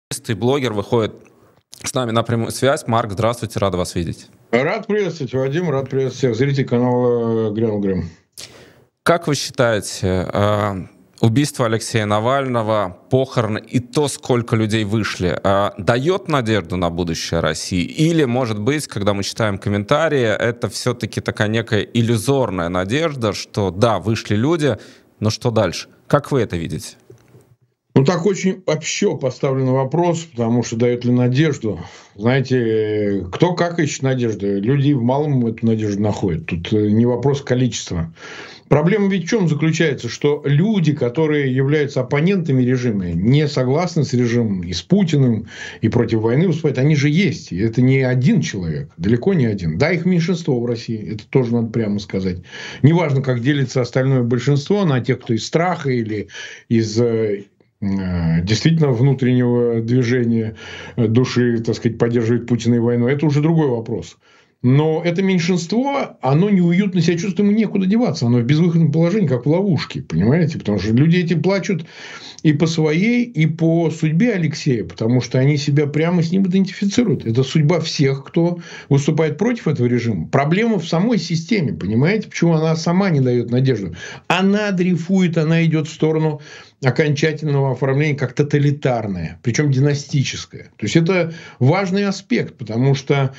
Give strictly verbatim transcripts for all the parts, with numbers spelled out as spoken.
И блогер выходит с нами на прямую связь. Марк, здравствуйте, рад вас видеть. Рад приветствовать, Вадим, рад приветствовать всех зрителей канала Грянул Гром. Как вы считаете, убийство Алексея Навального, похороны и то, сколько людей вышли, дает надежду на будущее России? Или, может быть, когда мы читаем комментарии, это все-таки такая некая иллюзорная надежда, что да, вышли люди, но что дальше? Как вы это видите? Ну, так очень общо поставлен вопрос, потому что дает ли надежду. Знаете, кто как ищет надежду? Люди в малом эту надежду находят. Тут не вопрос количества. Проблема ведь в чем заключается? Что люди, которые являются оппонентами режима, не согласны с режимом и с Путиным, и против войны выступают, они же есть. И это не один человек, далеко не один. Да, их меньшинство в России, это тоже надо прямо сказать. Неважно, как делится остальное большинство на тех, кто из страха или из действительно внутреннего движения души, так сказать, поддерживает Путина и войну, это уже другой вопрос. Но это меньшинство, оно неуютно себя чувствует, ему некуда деваться. Оно в безвыходном положении, как в ловушке, понимаете? Потому что люди эти плачут и по своей, и по судьбе Алексея, потому что они себя прямо с ним идентифицируют. Это судьба всех, кто выступает против этого режима. Проблема в самой системе, понимаете? Почему она сама не дает надежду? Она дрейфует, она идет в сторону окончательного оформления как тоталитарное, причем династическое. То есть это важный аспект, потому что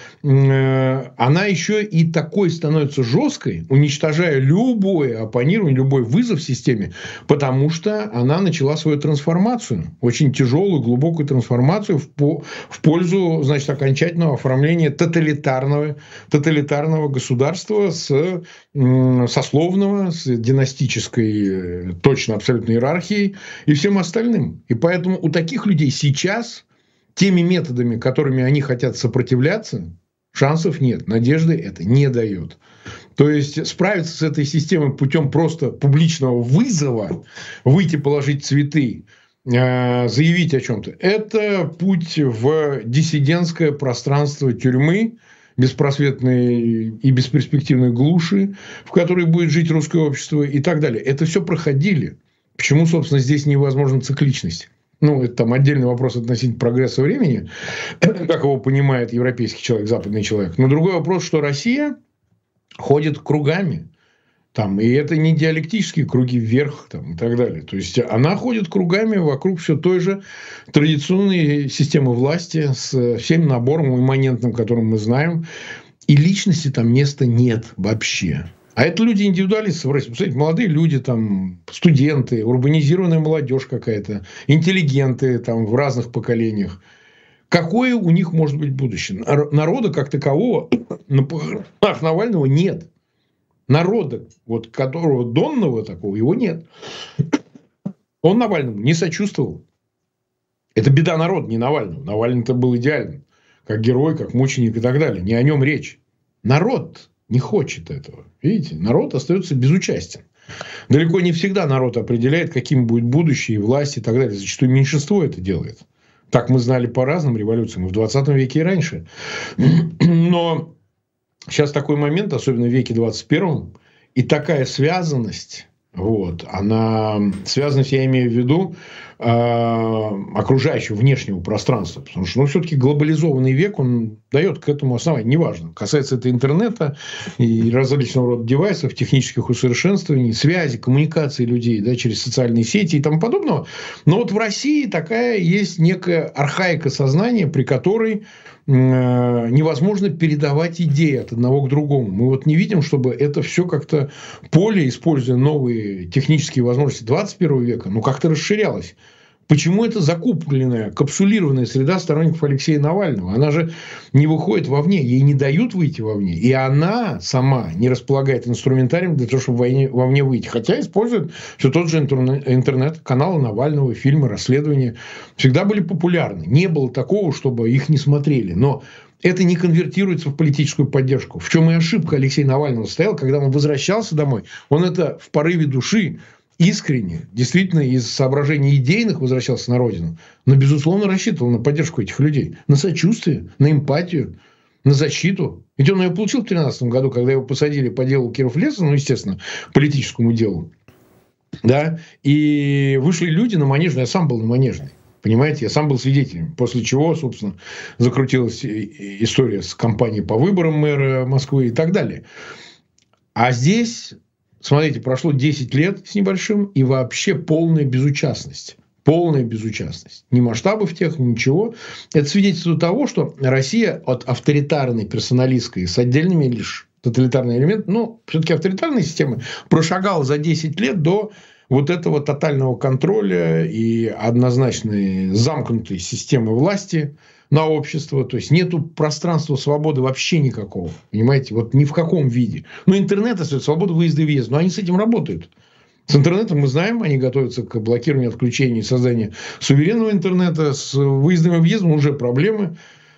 э, она еще и такой становится жесткой, уничтожая любое оппонирование, любой вызов системе, потому что она начала свою трансформацию, очень тяжелую, глубокую трансформацию в, по, в пользу, значит, окончательного оформления тоталитарного, тоталитарного государства с э, сословного, с династической, точно абсолютной иерархией и всем остальным. И поэтому у таких людей сейчас теми методами, которыми они хотят сопротивляться, шансов нет. Надежды это не дает. То есть справиться с этой системой путем просто публичного вызова, выйти положить цветы, заявить о чем-то, это путь в диссидентское пространство тюрьмы, беспросветной и бесперспективной глуши, в которой будет жить русское общество и так далее. Это все проходили. Почему, собственно, здесь невозможна цикличность? Ну, это там отдельный вопрос относительно прогресса времени, как его понимает европейский человек, западный человек. Но другой вопрос, что Россия ходит кругами. Там, и это не диалектические круги вверх там, и так далее. То есть она ходит кругами вокруг все той же традиционной системы власти с всем набором имманентным, которым мы знаем. И личности там места нет вообще. А это люди индивидуалисты в России. Посмотрите, молодые люди, там, студенты, урбанизированная молодежь какая-то, интеллигенты там, в разных поколениях. Какое у них может быть будущее? Народа как такового на похоронах Навального нет. Народа, вот, которого донного такого, его нет. Он Навальному не сочувствовал. Это беда народа, не Навального. Навальный-то был идеален. Как герой, как мученик и так далее. Не о нем речь. Народ не хочет этого. Видите, народ остается безучастен. Далеко не всегда народ определяет, каким будет будущее, и власть и так далее. Зачастую меньшинство это делает. Так мы знали по разным революциям, и в двадцатом веке и раньше. Но сейчас такой момент, особенно в веке двадцать первом, и такая связанность, вот, она, связанность, я имею в виду, э, окружающего внешнего пространства. Потому что, ну, все-таки глобализованный век, он дает к этому основание. Неважно, касается это интернета и различного рода девайсов, технических усовершенствований, связи, коммуникации людей, да, через социальные сети и тому подобного. Но вот в России такая есть некая архаика сознания, при которой невозможно передавать идеи от одного к другому. Мы вот не видим, чтобы это все как-то поле, используя новые технические возможности двадцать первого века, ну как-то расширялось. Почему это закупленная, капсулированная среда сторонников Алексея Навального? Она же не выходит вовне, ей не дают выйти вовне. И она сама не располагает инструментарием для того, чтобы войне, вовне выйти. Хотя использует все тот же интернет, каналы Навального, фильмы, расследования. Всегда были популярны. Не было такого, чтобы их не смотрели. Но это не конвертируется в политическую поддержку. В чем и ошибка Алексея Навального состояла, когда он возвращался домой. Он это в порыве души искренне, действительно, из соображений идейных возвращался на родину, но, безусловно, рассчитывал на поддержку этих людей, на сочувствие, на эмпатию, на защиту. Ведь он ее получил в две тысячи тринадцатом году, когда его посадили по делу Киров-Леса, ну, естественно, политическому делу. Да? И вышли люди на Манежную, я сам был на Манежной. Понимаете, я сам был свидетелем, после чего, собственно, закрутилась история с кампанией по выборам мэра Москвы и так далее. А здесь, смотрите, прошло десять лет с небольшим, и вообще полная безучастность. Полная безучастность. Ни масштабов тех, ничего. Это свидетельствует того, что Россия от авторитарной, персоналистской, с отдельными лишь тоталитарными элементами, ну, все-таки авторитарной системы, прошагала за десять лет до вот этого тотального контроля и однозначной замкнутой системы власти на общество. То есть, нету пространства свободы вообще никакого. Понимаете? Вот ни в каком виде. Ну, интернет, это свобода выезда и въезда. Но они с этим работают. С интернетом мы знаем, они готовятся к блокированию, отключению и созданию суверенного интернета. С выездом и въездом уже проблемы.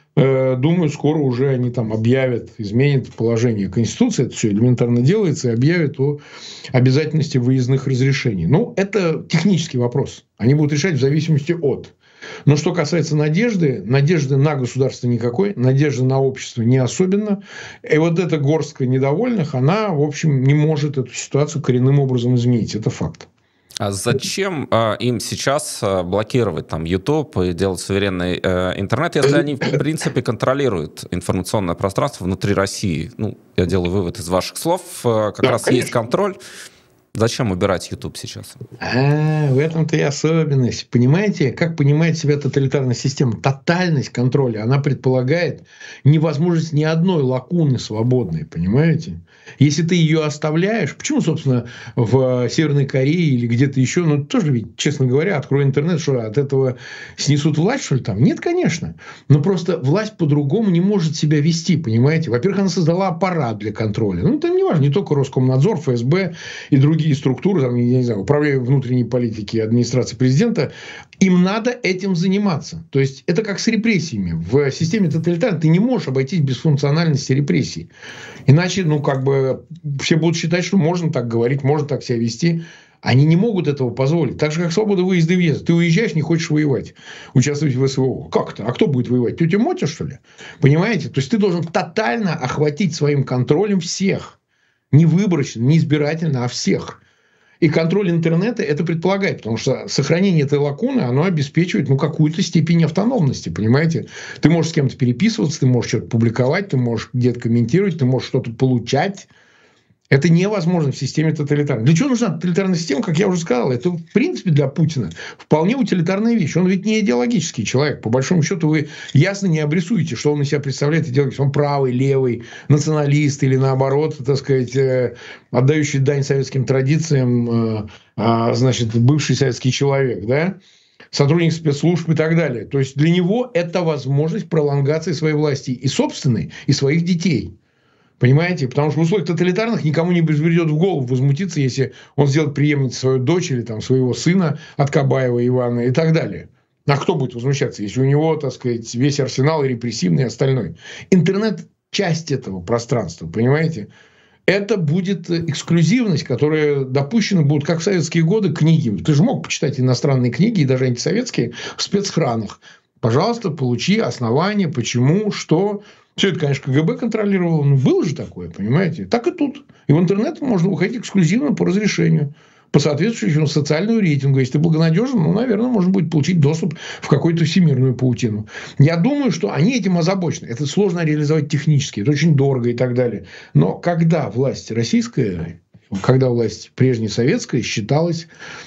Думаю, скоро уже они там объявят, изменят положение Конституции, это все элементарно делается, и объявят о обязательности выездных разрешений. Ну, это технический вопрос. Они будут решать в зависимости от. Но что касается надежды, надежды на государство никакой, надежды на общество не особенно. И вот эта горстка недовольных, она, в общем, не может эту ситуацию коренным образом изменить. Это факт. А зачем э, им сейчас э, блокировать там YouTube и делать суверенный э, интернет, если они, в принципе, контролируют информационное пространство внутри России? Ну, я делаю вывод из ваших слов. Э, как да, раз конечно. Есть контроль. Зачем убирать YouTube сейчас? А, в этом-то и особенность. Понимаете, как понимает себя тоталитарная система? Тотальность контроля, она предполагает невозможность ни одной лакуны свободной, понимаете? Если ты ее оставляешь, почему, собственно, в Северной Корее или где-то еще, ну, тоже ведь, честно говоря, открой интернет, что от этого снесут власть, что ли, там? Нет, конечно. Но просто власть по-другому не может себя вести, понимаете? Во-первых, она создала аппарат для контроля. Ну, там не важно, не только Роскомнадзор, эф эс бэ и другие структуры, там, я не знаю, управление внутренней политики и администрации президента, им надо этим заниматься. То есть, это как с репрессиями. В системе тоталитарной ты не можешь обойтись без функциональности репрессий. Иначе, ну, как бы, все будут считать, что можно так говорить, можно так себя вести. Они не могут этого позволить. Так же, как свобода выезда и въезда. Ты уезжаешь, не хочешь воевать, участвовать в эс вэ о. Как то? А кто будет воевать? Тетя Мотя, что ли? Понимаете? То есть, ты должен тотально охватить своим контролем всех. Не выборочно, не избирательно, а всех. И контроль интернета это предполагает, потому что сохранение этой лакуны, оно обеспечивает, ну, какую-то степень автономности, понимаете? Ты можешь с кем-то переписываться, ты можешь что-то публиковать, ты можешь где-то комментировать, ты можешь что-то получать. Это невозможно в системе тоталитарной. Для чего нужна тоталитарная система, как я уже сказал? Это, в принципе, для Путина вполне утилитарная вещь. Он ведь не идеологический человек. По большому счету, вы ясно не обрисуете, что он из себя представляет идеологически. Он правый, левый, националист или, наоборот, так сказать, отдающий дань советским традициям, значит, бывший советский человек, да? Сотрудник спецслужб и так далее. То есть, для него это возможность пролонгации своей власти и собственной, и своих детей. Понимаете? Потому что в условиях тоталитарных никому не придет в голову возмутиться, если он сделает преемницей свою дочь или там, своего сына от Кабаева Ивана и так далее. А кто будет возмущаться, если у него, так сказать, весь арсенал и репрессивный и остальной? Интернет – часть этого пространства, понимаете? Это будет эксклюзивность, которая допущена будет, как в советские годы, книги. Ты же мог почитать иностранные книги, и даже антисоветские, в спецхранах. Пожалуйста, получи основания, почему, что... Все это, конечно, ка гэ бэ контролировало, но было же такое, понимаете? Так и тут. И в интернет можно выходить эксклюзивно по разрешению, по соответствующему социальному рейтингу. Если ты благонадежен, ну, наверное, можно будет получить доступ в какую-то всемирную паутину. Я думаю, что они этим озабочены. Это сложно реализовать технически, это очень дорого и так далее. Но когда власть российская, когда власть прежней советская считалась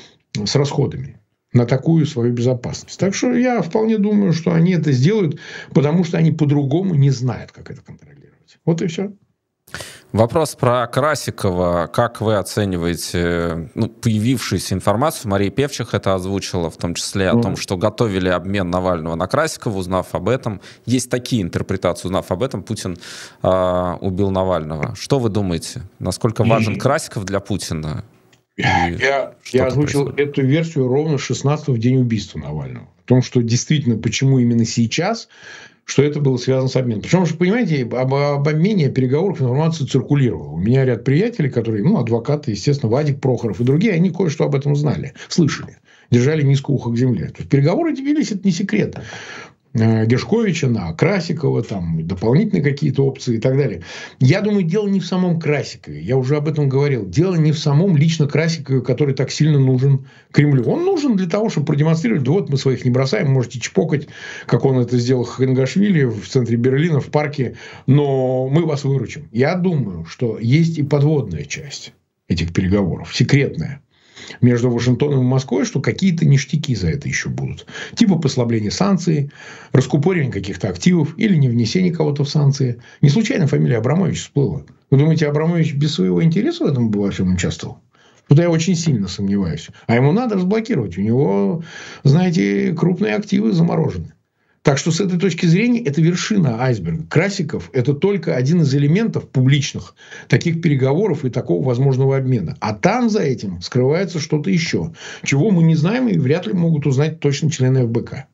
с расходами на такую свою безопасность. Так что я вполне думаю, что они это сделают, потому что они по-другому не знают, как это контролировать. Вот и все. Вопрос про Красикова. Как вы оцениваете, ну, появившуюся информацию? Мария Певчих это озвучила, в том числе о mm. том, что готовили обмен Навального на Красикова. Узнав об этом, есть такие интерпретации, узнав об этом, Путин э, убил Навального. Что вы думаете? Насколько важен mm. Красиков для Путина? Я, я озвучил происходит? эту версию ровно шестнадцатого в день убийства Навального. О том, что действительно, почему именно сейчас, что это было связано с обменом. Причем, что, понимаете, об, об обмене переговоров информация циркулировала. У меня ряд приятелей, которые, ну, адвокаты, естественно, Вадик Прохоров и другие, они кое-что об этом знали, слышали, держали низко ухо к земле. То есть, переговоры эти велись, это не секрет. Гершковича, на Красикова, там дополнительные какие-то опции и так далее. Я думаю, дело не в самом Красикове. Я уже об этом говорил. Дело не в самом лично Красикове, который так сильно нужен Кремлю. Он нужен для того, чтобы продемонстрировать, да вот мы своих не бросаем, можете чпокать, как он это сделал Хангашвили в центре Берлина, в парке, но мы вас выручим. Я думаю, что есть и подводная часть этих переговоров, секретная, между Вашингтоном и Москвой, что какие-то ништяки за это еще будут. Типа послабления санкций, раскупоривания каких-то активов или не внесения кого-то в санкции. Не случайно фамилия Абрамович всплыла. Вы думаете, Абрамович без своего интереса в этом во всем участвовал? Туда я очень сильно сомневаюсь. А ему надо разблокировать. У него, знаете, крупные активы заморожены. Так что с этой точки зрения это вершина айсберга. Красиков – это только один из элементов публичных таких переговоров и такого возможного обмена. А там за этим скрывается что-то еще, чего мы не знаем и вряд ли могут узнать точно члены эф бэ ка.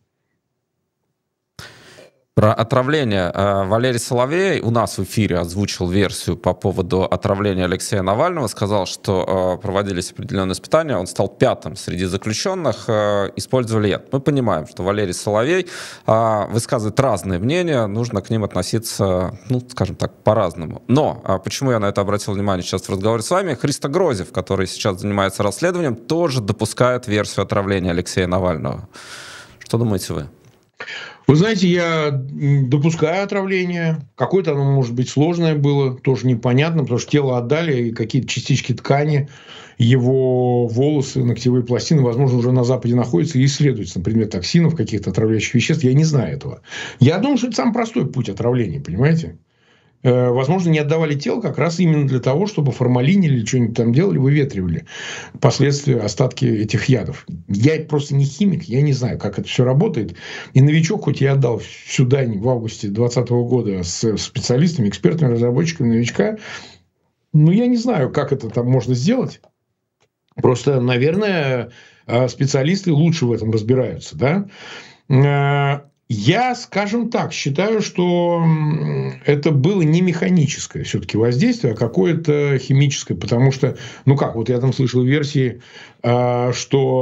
Про отравление. Валерий Соловей у нас в эфире озвучил версию по поводу отравления Алексея Навального. Сказал, что проводились определенные испытания. Он стал пятым среди заключенных. Использовали яд. Мы понимаем, что Валерий Соловей высказывает разные мнения. Нужно к ним относиться, ну, скажем так, по-разному. Но почему я на это обратил внимание сейчас в разговоре с вами? Христо Грозев, который сейчас занимается расследованием, тоже допускает версию отравления Алексея Навального. Что думаете вы? Вы знаете, я допускаю отравление. Какое-то оно, может быть, сложное было, тоже непонятно, потому что тело отдали, и какие-то частички ткани, его волосы, ногтевые пластины, возможно, уже на Западе находятся и исследуются на предмет токсинов, каких-то отравляющих веществ. Я не знаю этого. Я думаю, что это самый простой путь отравления, понимаете? Возможно, не отдавали тело как раз именно для того, чтобы формалинили или что-нибудь там делали, выветривали последствия, остатки этих ядов. Я просто не химик, я не знаю, как это все работает. И новичок, хоть я отдал сюда в августе двадцатого года с специалистами, экспертами, разработчиками новичка, но я не знаю, как это там можно сделать. Просто, наверное, специалисты лучше в этом разбираются, да? Я, скажем так, считаю, что это было не механическое все-таки воздействие, а какое-то химическое. Потому что, ну как, вот я там слышал версии, что,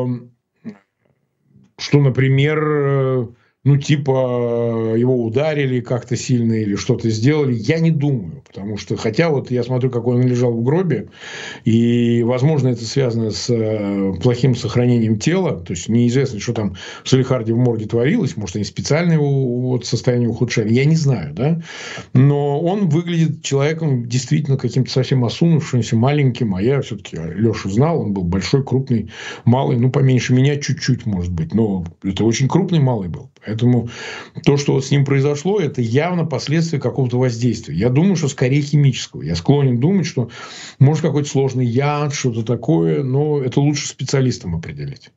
что, например, ну типа его ударили как-то сильно или что-то сделали. Я не думаю. Потому что, хотя вот я смотрю, какой он лежал в гробе, и, возможно, это связано с плохим сохранением тела. То есть, неизвестно, что там в Салехарде в морге творилось. Может, они специально его вот, состояние ухудшали. Я не знаю, да. Но он выглядит человеком действительно каким-то совсем осунувшимся, маленьким. А я все-таки Лешу знал. Он был большой, крупный, малый. Ну, поменьше меня чуть-чуть, может быть. Но это очень крупный малый был. Поэтому то, что вот с ним произошло, это явно последствия какого-то воздействия. Я думаю, что скорее химического. Я склонен думать, что может какой-то сложный яд, что-то такое, но это лучше специалистам определить.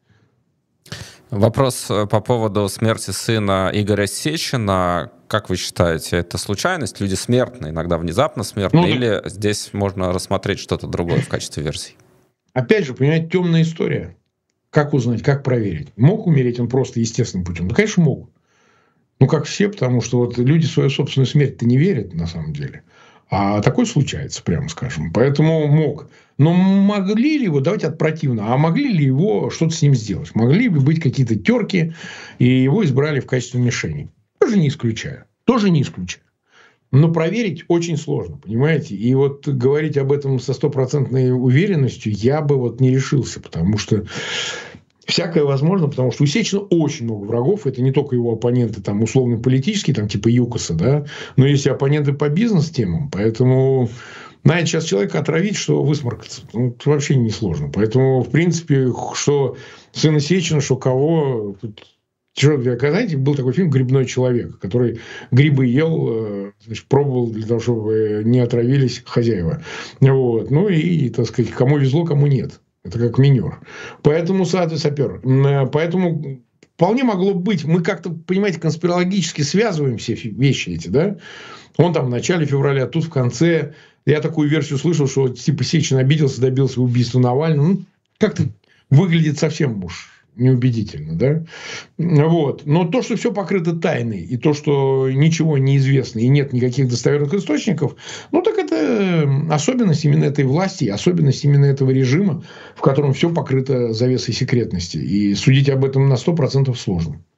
Вопрос по поводу смерти сына Игоря Сечина. Как вы считаете, это случайность? Люди смертны, иногда внезапно смертны, ну, или да. Здесь можно рассмотреть что-то другое в качестве версии? Опять же, понимаете, темная история. Как узнать, как проверить? Мог умереть он просто естественным путем? Да, конечно, мог. Ну, как все, потому что вот люди в свою собственную смерть-то не верят, на самом деле. А такое случается, прямо скажем. Поэтому мог. Но могли ли его, давайте от противного, а могли ли его что-то с ним сделать? Могли бы быть какие-то терки, и его избрали в качестве мишени? Тоже не исключаю. Тоже не исключаю. Но проверить очень сложно, понимаете? И вот говорить об этом со стопроцентной уверенностью я бы вот не решился, потому что всякое возможно, потому что у Сечина очень много врагов. Это не только его оппоненты там, условно-политические, там, типа ЮКОСа, да, но есть и оппоненты по бизнес-темам. Поэтому, знаете, сейчас человека отравить, что высморкаться, ну, это вообще не сложно. Поэтому, в принципе, что сына Сечина, что кого... Знаете, был такой фильм «Грибной человек», который грибы ел, значит, пробовал для того, чтобы не отравились хозяева. Вот. Ну и, так сказать, кому везло, кому нет. Это как минер. Поэтому сапер. Поэтому вполне могло быть. Мы как-то, понимаете, конспирологически связываем все вещи эти, да? Он там в начале февраля, тут в конце. Я такую версию слышал, что типа Сечин обиделся, добился убийства Навального. Ну, как-то выглядит совсем уж неубедительно, да? Вот. Но то, что все покрыто тайной, и то, что ничего не известно, и нет никаких достоверных источников, ну, так это особенность именно этой власти, особенность именно этого режима, в котором все покрыто завесой секретности. И судить об этом на сто процентов сложно.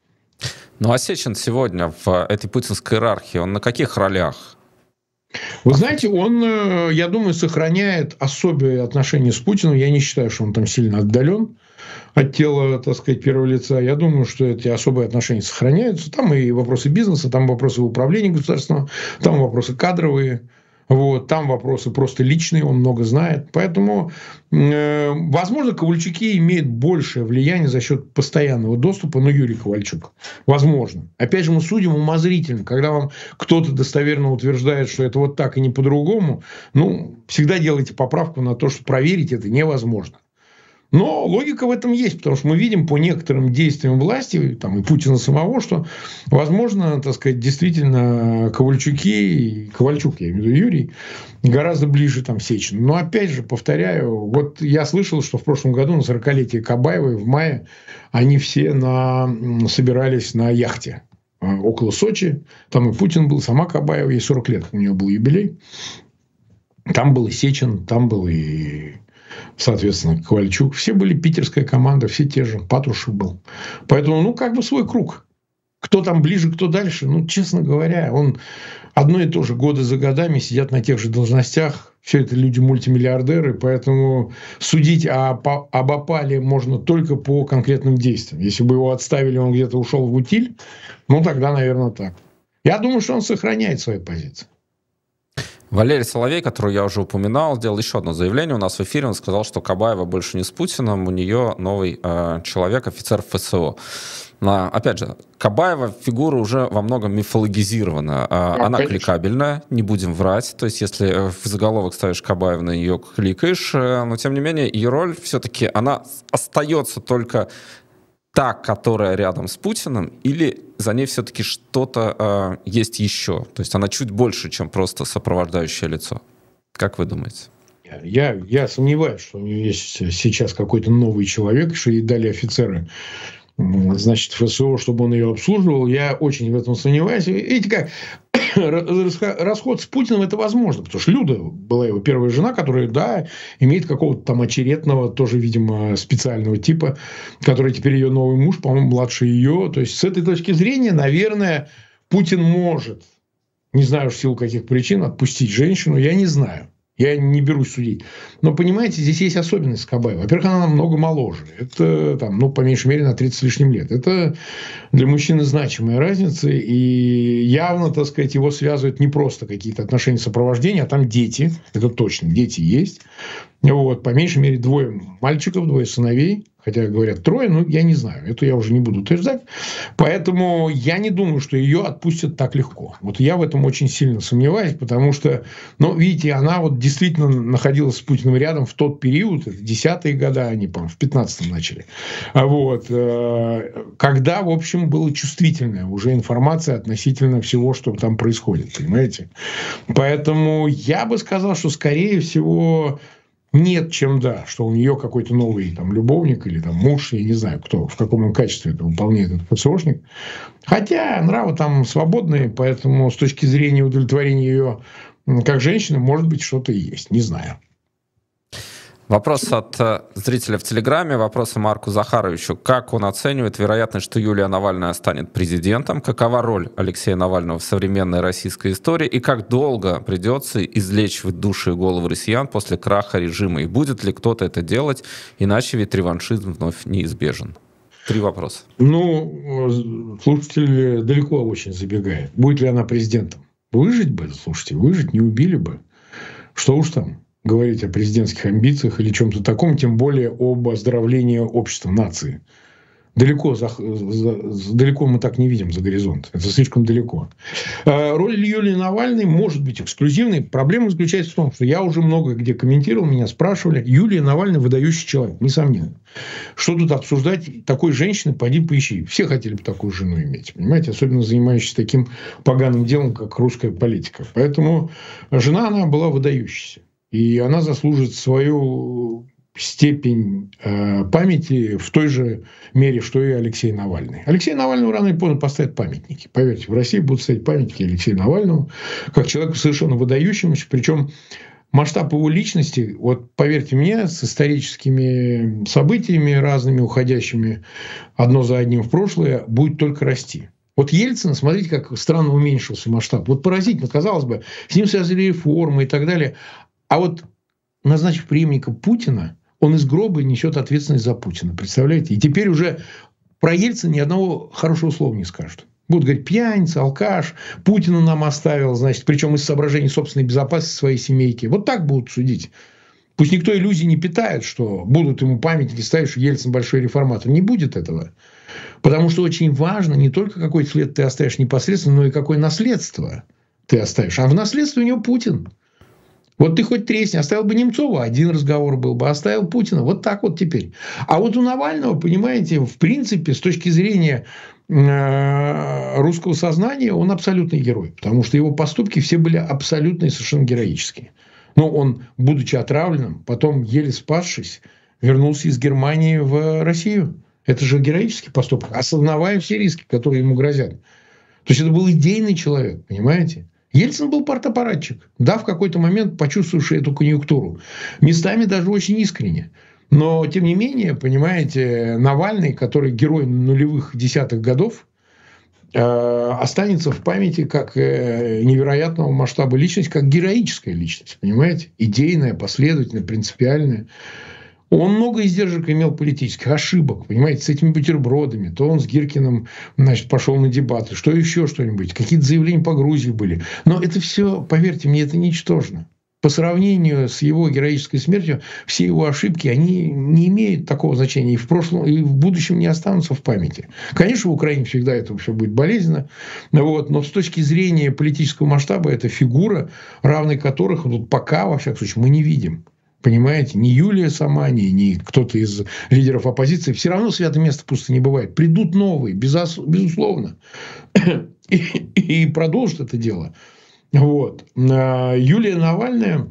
Ну а Сечин сегодня в этой путинской иерархии, он на каких ролях? Вы знаете, он, я думаю, сохраняет особые отношения с Путиным. Я не считаю, что он там сильно отдален от тела, так сказать, первого лица. Я думаю, что эти особые отношения сохраняются. Там и вопросы бизнеса, там вопросы управления государственного, там вопросы кадровые. Вот, там вопросы просто личные, он много знает. Поэтому, э, возможно, Ковальчуки имеют большее влияние за счет постоянного доступа, ну, Юрий Ковальчук. Возможно. Опять же, мы судим умозрительно. Когда вам кто-то достоверно утверждает, что это вот так и не по-другому, ну, всегда делайте поправку на то, что проверить это невозможно. Но логика в этом есть, потому что мы видим по некоторым действиям власти, там, и Путина самого, что, возможно, так сказать, действительно Ковальчуки, Ковальчук, я имею в виду Юрий, гораздо ближе там Сечину. Но, опять же, повторяю, вот я слышал, что в прошлом году на сорокалетие Кабаевой в мае они все на, собирались на яхте около Сочи. Там и Путин был, сама Кабаева, ей сорок лет, у нее был юбилей. Там был и Сечин, там был и... соответственно, Ковальчук. Все были питерская команда, все те же. Патрушев был. Поэтому, ну, как бы свой круг. Кто там ближе, кто дальше. Ну, честно говоря, он одно и то же годы за годами сидят на тех же должностях. Все это люди-мультимиллиардеры. Поэтому судить об, об опале можно только по конкретным действиям. Если бы его отставили, он где-то ушел в утиль, ну, тогда, наверное, так. Я думаю, что он сохраняет свои позиции. Валерий Соловей, которого я уже упоминал, сделал еще одно заявление у нас в эфире. Он сказал, что Кабаева больше не с Путиным, у нее новый э, человек, офицер эф эс о. Но, опять же, Кабаева фигура уже во многом мифологизирована. Да, она конечно. Кликабельная, не будем врать. То есть, если в заголовок ставишь Кабаева, на нее кликаешь. Но, тем не менее, ее роль все-таки, она остается только... та, которая рядом с Путиным, или за ней все-таки что-то э, есть еще? То есть она чуть больше, чем просто сопровождающее лицо. Как вы думаете? Я, я сомневаюсь, что у нее есть сейчас какой-то новый человек, что ей дали офицеры, значит, эф эс о, чтобы он ее обслуживал. Я очень в этом сомневаюсь. Видите, как расход с Путиным это возможно, потому что Люда была его первая жена, которая, да, имеет какого-то там очередного, тоже, видимо, специального типа, который теперь ее новый муж, по-моему, младше ее. То есть, с этой точки зрения, наверное, Путин может, не знаю в силу каких причин, отпустить женщину, я не знаю. Я не берусь судить. Но, понимаете, здесь есть особенность Кабаева. Во-первых, она намного моложе. Это, там, ну, по меньшей мере, на тридцать с лишним лет. Это для мужчины значимая разница. И явно, так сказать, его связывают не просто какие-то отношения сопровождения, а там дети. Это точно, дети есть. Вот, по меньшей мере, двое мальчиков, двое сыновей. Хотя говорят трое, но я не знаю. Это я уже не буду утверждать. Поэтому я не думаю, что ее отпустят так легко. Вот я в этом очень сильно сомневаюсь, потому что, ну, видите, она вот действительно находилась с Путиным рядом в тот период, это десятые годы, они, по-моему, в пятнадцатом начали. Вот, когда, в общем, была чувствительная уже информация относительно всего, что там происходит, понимаете? Поэтому я бы сказал, что, скорее всего... нет, чем да, что у нее какой-то новый там, любовник или там, муж, я не знаю, кто, в каком он качестве это выполняет этот эф эс о-шник. Хотя нравы там свободные, поэтому с точки зрения удовлетворения ее как женщины, может быть, что-то и есть, не знаю. Вопрос от зрителя в Телеграме, вопрос Марку Захаровичу. Как он оценивает вероятность, что Юлия Навальная станет президентом? Какова роль Алексея Навального в современной российской истории? И как долго придется излечивать души и головы россиян после краха режима? И будет ли кто-то это делать? Иначе ведь реваншизм вновь неизбежен. Три вопроса. Ну, слушатель далеко очень забегает. Будет ли она президентом? Выжить бы, слушайте, выжить, не убили бы. Что уж там говорить о президентских амбициях или чем-то таком, тем более об оздоровлении общества, нации. Далеко, за, за, далеко мы так не видим за горизонт. Это слишком далеко. Роль Юлии Навальной может быть эксклюзивной. Проблема заключается в том, что я уже много где комментировал, меня спрашивали. Юлия Навальная выдающий человек, несомненно. Что тут обсуждать? Такой женщины, поди поищи. Все хотели бы такую жену иметь. Понимаете? Особенно занимающейся таким поганым делом, как русская политика. Поэтому жена, она была выдающейся. И она заслужит свою степень э, памяти в той же мере, что и Алексей Навальный. Алексею Навальному рано или поздно поставят памятники. Поверьте, в России будут стоять памятники Алексею Навальному, как человеку совершенно выдающемуся. Причем масштаб его личности, вот поверьте мне, с историческими событиями разными, уходящими одно за одним в прошлое, будет только расти. Вот Ельцин, смотрите, как странно уменьшился масштаб. Вот поразительно, казалось бы, с ним связали реформы и так далее. А вот назначив преемника Путина, он из гроба несет ответственность за Путина. Представляете? И теперь уже про Ельцина ни одного хорошего слова не скажут. Будут говорить: пьяница, алкаш, Путина нам оставил, значит, причем из соображений собственной безопасности своей семейки. Вот так будут судить. Пусть никто иллюзий не питает, что будут ему памятники ставить, что Ельцин большой реформатор. Не будет этого. Потому что очень важно не только какой след ты оставишь непосредственно, но и какое наследство ты оставишь. А в наследстве у него Путин. Вот ты хоть тресни, оставил бы Немцова, один разговор был бы, оставил Путина. Вот так вот теперь. А вот у Навального, понимаете, в принципе, с точки зрения русского сознания, он абсолютный герой. Потому что его поступки все были абсолютно и совершенно героические. Но он, будучи отравленным, потом, еле спасшись, вернулся из Германии в Россию. Это же героический поступок, осознавая все риски, которые ему грозят. То есть это был идейный человек, понимаете? Ельцин был партаппаратчик, да, в какой-то момент почувствовавший эту конъюнктуру. Местами даже очень искренне. Но, тем не менее, понимаете, Навальный, который герой нулевых десятых годов, э, останется в памяти как э, невероятного масштаба личность, как героическая личность, понимаете? Идейная, последовательная, принципиальная. Он много издержек имел политических, ошибок, понимаете, с этими бутербродами. То он с Гиркиным, значит, пошел на дебаты, что еще что-нибудь. Какие-то заявления по Грузии были. Но это все, поверьте мне, это ничтожно. По сравнению с его героической смертью, все его ошибки, они не имеют такого значения. И в прошлом, и в будущем не останутся в памяти. Конечно, в Украине всегда это все будет болезненно. Вот, но с точки зрения политического масштаба, это фигура, равной которых вот пока, во всяком случае, мы не видим. Понимаете, ни Юлия сама, ни, ни кто-то из лидеров оппозиции. Все равно святое место пусто не бывает. Придут новые, безусловно. И, и продолжат это дело. Вот. Юлия Навальная,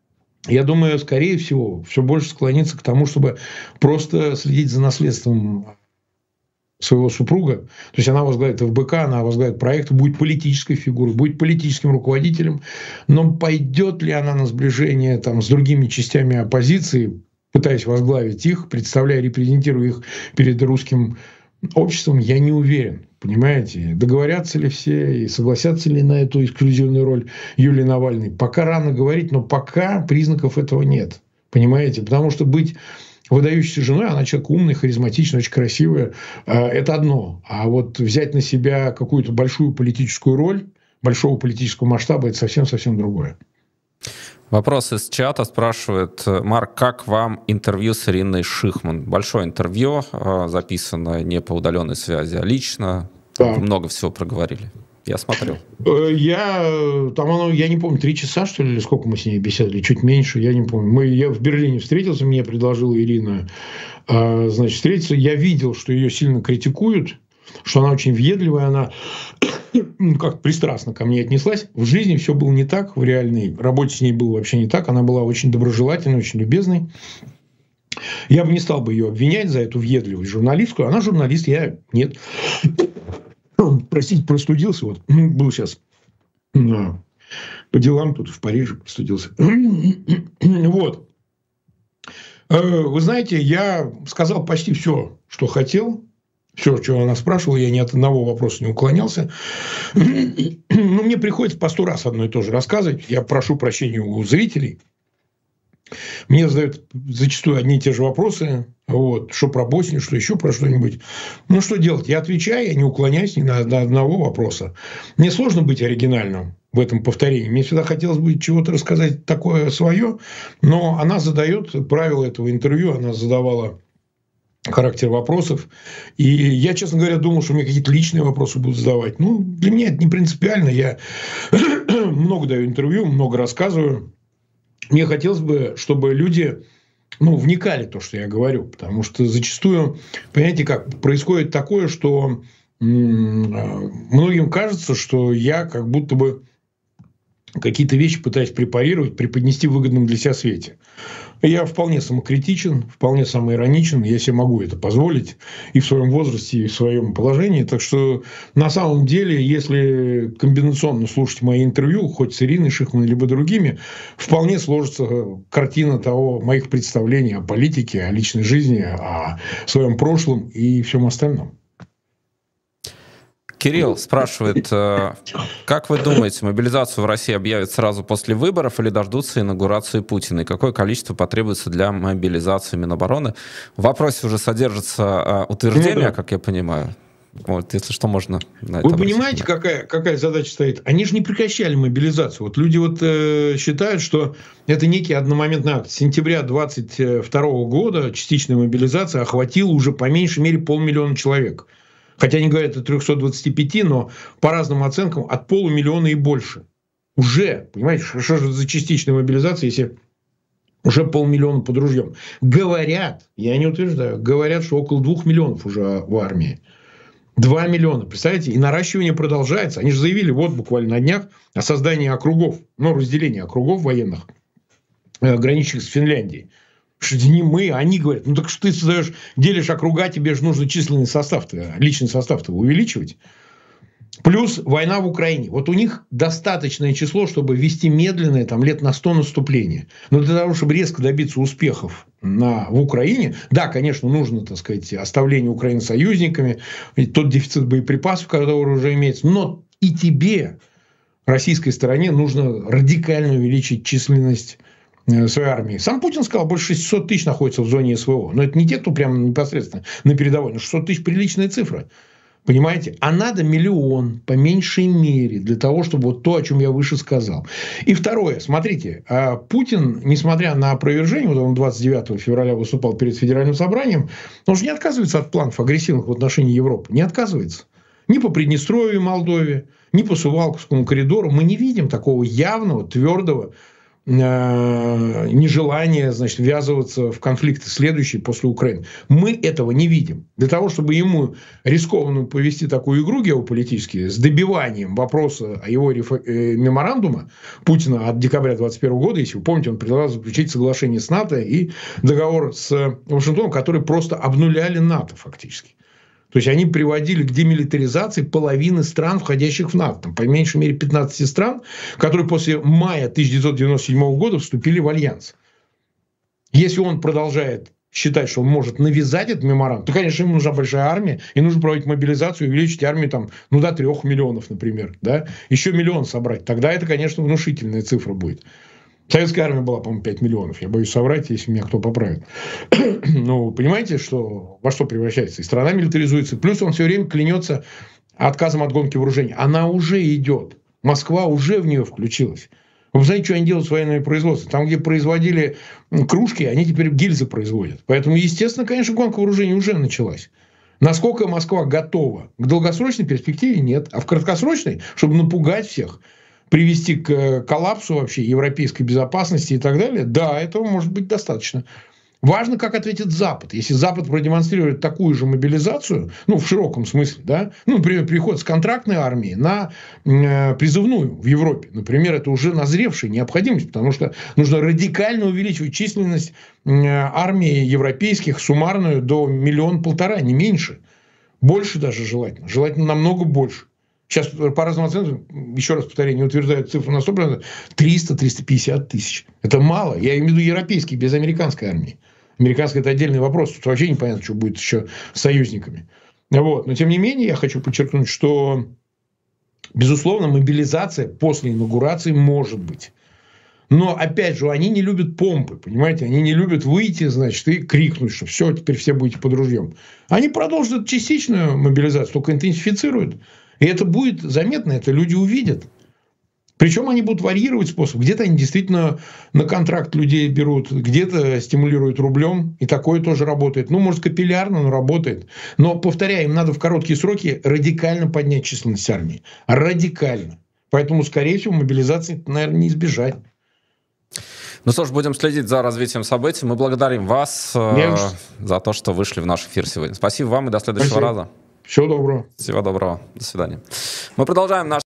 я думаю, скорее всего, все больше склонится к тому, чтобы просто следить за наследством своего супруга. То есть она возглавит ФБК, она возглавит проект, будет политической фигурой, будет политическим руководителем. Но пойдет ли она на сближение там, с другими частями оппозиции, пытаясь возглавить их, представляя, репрезентируя их перед русским обществом, я не уверен. Понимаете, договорятся ли все и согласятся ли на эту эксклюзивную роль Юлии Навальной. Пока рано говорить, но пока признаков этого нет. Понимаете, потому что быть выдающейся женой, она человек умный, харизматичный, очень красивая, это одно. А вот взять на себя какую-то большую политическую роль, большого политического масштаба, это совсем-совсем другое. Вопрос из чата спрашивает: Марк, как вам интервью с Ириной Шихман? Большое интервью, записано не по удаленной связи, а лично. Да. Много всего проговорили. Я смотрел. Я, там оно, я не помню, три часа, что ли, или сколько мы с ней беседовали, чуть меньше, я не помню. Мы, я в Берлине встретился, мне предложила Ирина, значит, встретиться. Я видел, что ее сильно критикуют, что она очень въедливая, она как пристрастно ко мне отнеслась. В жизни все было не так, в реальной работе с ней было вообще не так. Она была очень доброжелательной, очень любезной. Я бы не стал бы ее обвинять за эту въедливость журналистскую. Она журналист, я нет. Простите, простудился. Вот был сейчас по делам тут в Париже, простудился. Вот. Вы знаете, я сказал почти все, что хотел. Все, что она спрашивала, я ни от одного вопроса не уклонялся. Но мне приходится по сто раз одно и то же рассказывать. Я прошу прощения у зрителей. Мне задают зачастую одни и те же вопросы. Вот, что про Боснию, что еще про что-нибудь. Ну, что делать? Я отвечаю, я не уклоняюсь ни на, на одного вопроса. Мне сложно быть оригинальным в этом повторении. Мне всегда хотелось бы чего-то рассказать такое свое. Но она задает правила этого интервью. Она задавала характер вопросов. И я, честно говоря, думал, что мне какие-то личные вопросы будут задавать. Ну, для меня это не принципиально. Я много даю интервью, много рассказываю. Мне хотелось бы, чтобы люди, ну, вникали в то, что я говорю. Потому что зачастую, понимаете, как происходит такое, что м- многим кажется, что я как будто бы какие-то вещи пытаясь препарировать, преподнести в выгодном для себя свете. Я вполне самокритичен, вполне самоироничен, я себе могу это позволить и в своем возрасте, и в своем положении. Так что, на самом деле, если комбинационно слушать мои интервью, хоть с Ириной Шихман, либо другими, вполне сложится картина того, моих представлений о политике, о личной жизни, о своем прошлом и всем остальном. Кирилл спрашивает, как вы думаете, мобилизацию в России объявят сразу после выборов или дождутся инаугурации Путина? И какое количество потребуется для мобилизации Минобороны? В вопросе уже содержится утверждение, ну, да. как я понимаю. Вот, если что, можно на это. Вы понимаете, какая, какая задача стоит? Они же не прекращали мобилизацию. Вот люди вот, э, считают, что это некий одномоментный акт. С сентября двадцать второго года частичная мобилизация охватила уже по меньшей мере полмиллиона человек. Хотя они говорят о трёхстах двадцати пяти, но по разным оценкам от полумиллиона и больше. Уже, понимаете, что же за частичная мобилизация, если уже полмиллиона под ружьем. Говорят, я не утверждаю, говорят, что около двух миллионов уже в армии. Два миллиона, представляете? И наращивание продолжается. Они же заявили вот буквально на днях о создании округов, ну, разделении округов военных, граничащих с Финляндией. Что не мы, они говорят, ну так что ты создаешь, делишь округа, тебе же нужно численный состав-то, личный состав-то увеличивать. Плюс война в Украине. Вот у них достаточное число, чтобы вести медленное, там, лет на сто наступление. Но для того, чтобы резко добиться успехов на, в Украине, да, конечно, нужно, так сказать, оставление Украины союзниками, тот дефицит боеприпасов, который уже имеется. Но и тебе, российской стороне, нужно радикально увеличить численность своей армии. Сам Путин сказал, больше шестисот тысяч находится в зоне СВО. Но это не те, кто прямо непосредственно на передовой. Но шестьсот тысяч приличная цифра. Понимаете? А надо миллион, по меньшей мере, для того, чтобы вот то, о чем я выше сказал. И второе. Смотрите, Путин, несмотря на опровержение, вот он двадцать девятого февраля выступал перед Федеральным собранием, он же не отказывается от планов агрессивных в отношении Европы. Не отказывается. Ни по Приднестровью и Молдове, ни по Сувалковскому коридору. Мы не видим такого явного, твердого нежелание, значит, ввязываться в конфликты следующие после Украины. Мы этого не видим. Для того, чтобы ему рискованно повести такую игру геополитически с добиванием вопроса о его реф... э, меморандума Путина от декабря двадцать первого года, если вы помните, он предлагал заключить соглашение с НАТО и договор с Вашингтоном, которые просто обнуляли НАТО фактически. То есть они приводили к демилитаризации половины стран, входящих в НАТО. Там, по меньшей мере пятнадцати стран, которые после мая тысяча девятьсот девяносто седьмого года вступили в альянс. Если он продолжает считать, что он может навязать этот меморандум, то, конечно, ему нужна большая армия, и нужно проводить мобилизацию, увеличить армию там, ну, до трех миллионов, например. Да? Еще миллион собрать. Тогда это, конечно, внушительная цифра будет. Советская армия была, по-моему, пять миллионов. Я боюсь соврать, если меня кто поправит. Ну, понимаете, что, во что превращается? И страна милитаризуется. Плюс он все время клянется отказом от гонки вооружений. Она уже идет. Москва уже в нее включилась. Вы знаете, что они делают с военными производствами? Там, где производили кружки, они теперь гильзы производят. Поэтому, естественно, конечно, гонка вооружений уже началась. Насколько Москва готова? К долгосрочной перспективе нет. А в краткосрочной, чтобы напугать всех, привести к коллапсу вообще европейской безопасности и так далее, да, этого может быть достаточно. Важно, как ответит Запад. Если Запад продемонстрирует такую же мобилизацию, ну, в широком смысле, да, ну, например, переход с контрактной армии на э, призывную в Европе, например, это уже назревшая необходимость, потому что нужно радикально увеличивать численность э, армии европейских суммарную до миллиона-полтора, не меньше. Больше даже желательно. Желательно намного больше. Сейчас по разным оценкам, еще раз повторяю, не утверждают цифру на сто процентов, триста — триста пятьдесят тысяч. Это мало. Я имею в виду европейские, без американской армии. Американская – это отдельный вопрос. Тут вообще непонятно, что будет еще с союзниками. Вот. Но, тем не менее, я хочу подчеркнуть, что, безусловно, мобилизация после инаугурации может быть. Но, опять же, они не любят помпы, понимаете? Они не любят выйти, значит, и крикнуть, что все, теперь все будете под ружьем. Они продолжат частичную мобилизацию, только интенсифицируют. И это будет заметно, это люди увидят. Причем они будут варьировать способ. Где-то они действительно на контракт людей берут, где-то стимулируют рублем. И такое тоже работает. Ну, может, капиллярно, но работает. Но, повторяю, им надо в короткие сроки радикально поднять численность армии. Радикально. Поэтому, скорее всего, мобилизации, наверное, не избежать. Ну что ж, будем следить за развитием событий. Мы благодарим вас э, за то, что вышли в наш эфир сегодня. Спасибо вам и до следующего Спасибо. раза. Всего доброго. Всего доброго. До свидания. Мы продолжаем наш